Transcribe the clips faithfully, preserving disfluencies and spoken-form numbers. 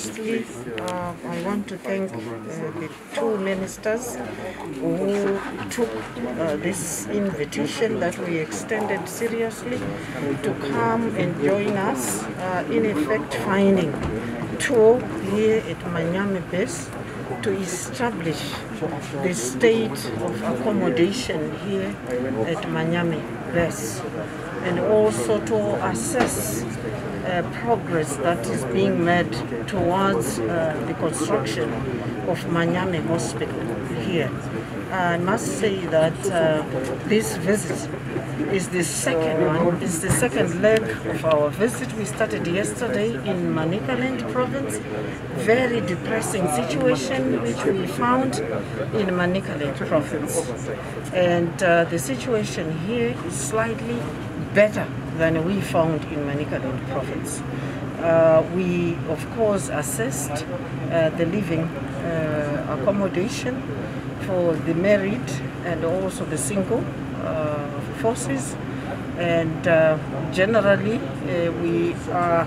Firstly, uh, I want to thank uh, the two ministers who took uh, this invitation that we extended seriously to come and join us uh, in effect finding tour here at Manyame Airbase to establish the state of accommodation here at Manyame Airbase, and also to assess Uh, progress that is being made towards uh, the construction of Manyame Hospital here. I must say that uh, this visit is the second one, is the second leg of our visit. We started yesterday in Manicaland province. Very depressing situation which we found in Manicaland province. And uh, the situation here is slightly better than we found in Manicaland province. Uh, we, of course, assessed uh, the living uh, accommodation for the married and also the single uh, forces, and uh, generally uh, we are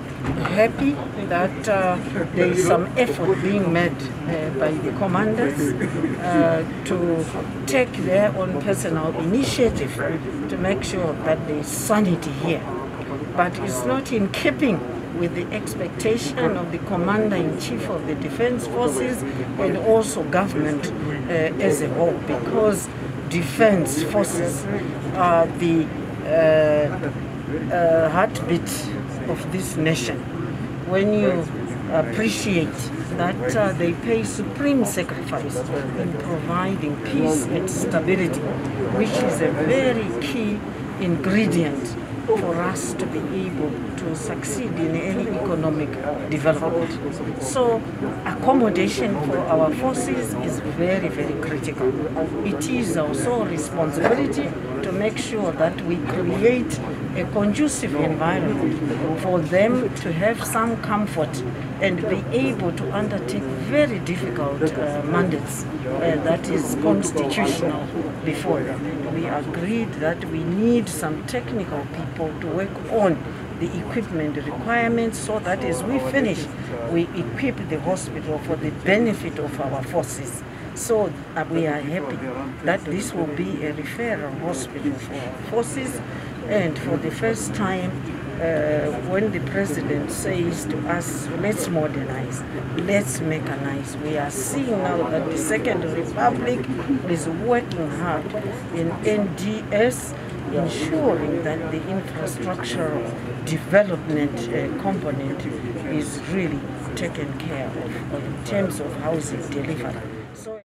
happy that uh, there is some effort being made uh, by the commanders uh, to take their own personal initiative to make sure that there is sanity here. But it's not in keeping with the expectation of the Commander-in-Chief of the Defense Forces and also government uh, as a whole, because defense forces are the uh, uh, heartbeat of this nation. When you appreciate that uh, they pay supreme sacrifice in providing peace and stability, which is a very key ingredient for us to be able to succeed in any economic development. So accommodation for our forces is very, very critical. It is our sole responsibility to make sure that we create a conducive environment for them to have some comfort and be able to undertake very difficult uh, mandates uh, that is constitutional before them. We agreed that we need some technical people to work on the equipment requirements so that as we finish, we equip the hospital for the benefit of our forces. So uh, we are happy that this will be a referral hospital for our forces, and for the first time uh, when the president says to us, let's modernize, let's mechanize, we are seeing now that the Second Republic is working hard in N D S, ensuring that the infrastructural development uh, component is really taken care of in terms of housing delivery. So